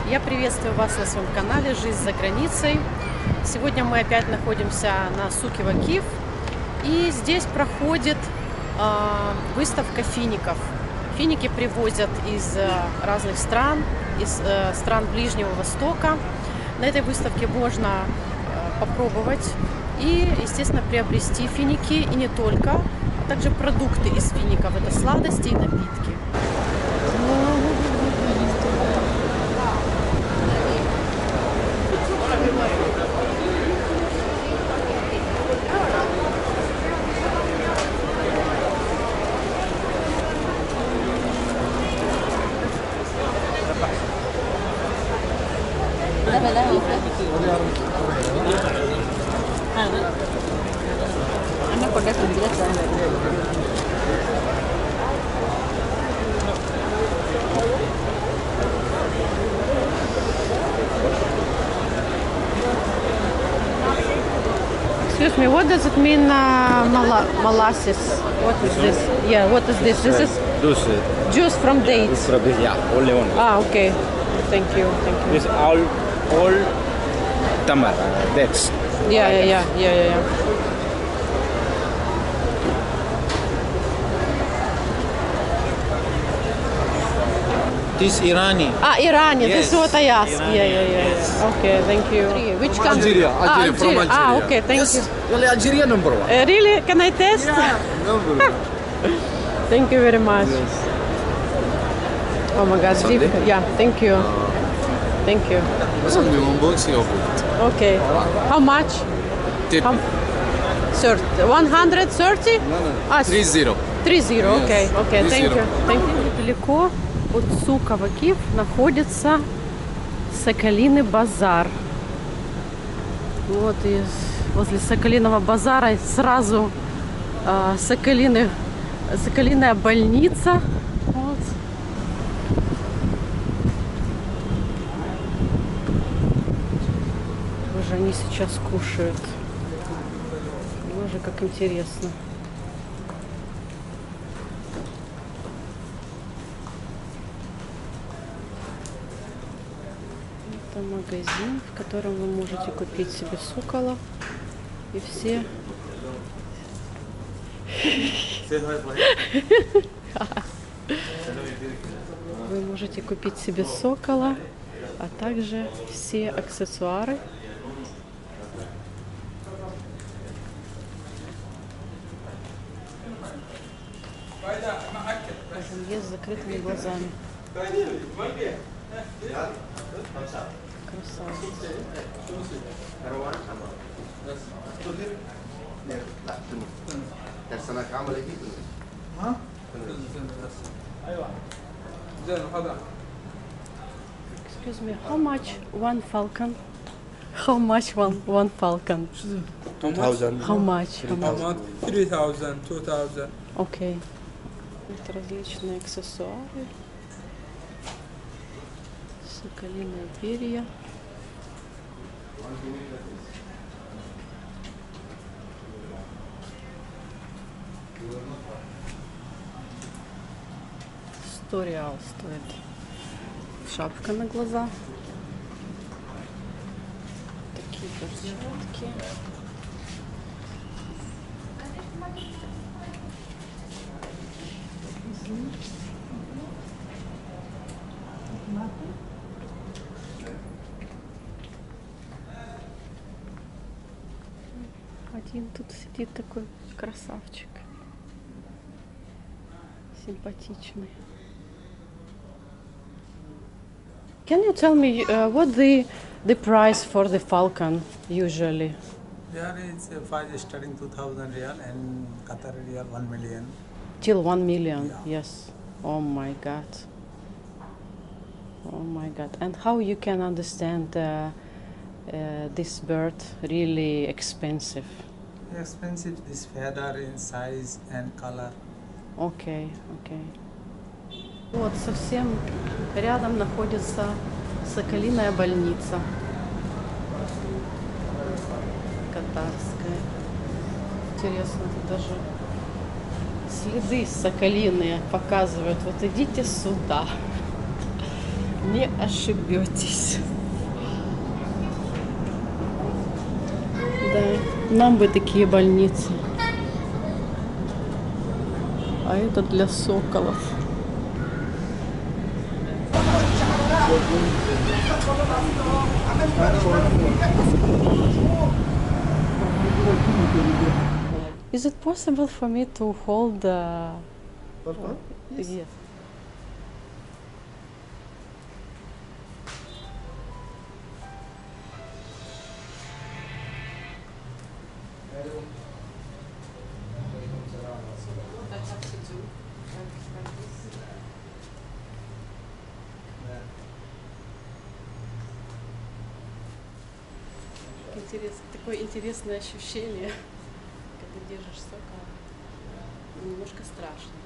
Я приветствую вас на своем канале «Жизнь за границей». Сегодня мы опять находимся на Суке Вакиф. И здесь проходит выставка фиников. Финики привозят из разных стран, из стран Ближнего Востока. На этой выставке можно попробовать и, естественно, приобрести финики, и не только, а также продукты из фиников. Это сладости и напитки. Excuse me, what does it mean, molasses? What is this? Yeah, what is this? This is juice from dates. Yeah, only one. Ah, okay. Thank you. This all tamar, dates. Yeah. This Irani. Ah, Irani. Yes. This is what I asked. Irani, Yeah. Okay, thank you. Which country? Algeria, from Algeria. Ah, okay, thank you. Well, Algeria number one. Really? Can I test? Number one. Thank you very much. Oh my God. Sunday? Yeah, thank you. Thank you. Sunday unboxing of it. Okay. How much? Tip. 130? Ah, 3-0. 3-0, окей, Yes. thank 3-0. you. Недалеко от Сука Вакиф находится Соколиный базар. Вот и возле Соколиного базара сразу Соколиная больница. Вот. Боже, они сейчас кушают. Боже, как интересно. Это магазин, в котором вы можете купить себе сокола и все. Вы можете купить себе сокола, а также все аксессуары. Есть с закрытыми глазами. Красавец. Excuse me, how much one falcon? How much one falcon? 2000. How much? 3000, 2000. Окей. Это различные аксессуары. Соколиные перья. $100 стоит. Шапка на глаза. Такие перчатки. Один тут сидит такой красавчик. Симпатичный. Can you tell me what the price for the falcon usually? There is a price starting 2000 real and Qatar real 1 million. Till 1 million, Yeah. yes. Oh my God. Oh my God. And how you can understand this bird really expensive? Expensive this feather in size and color. Окей. Вот совсем рядом находится Соколиная больница. Катарская. Интересно, тут даже следы соколиные показывают. Вот идите сюда. Не ошибетесь. Да, нам бы такие больницы. А это для соколов. Is it possible for me to hold the... Yes. Такое интересное ощущение, когда держишь сокола. Немножко страшно.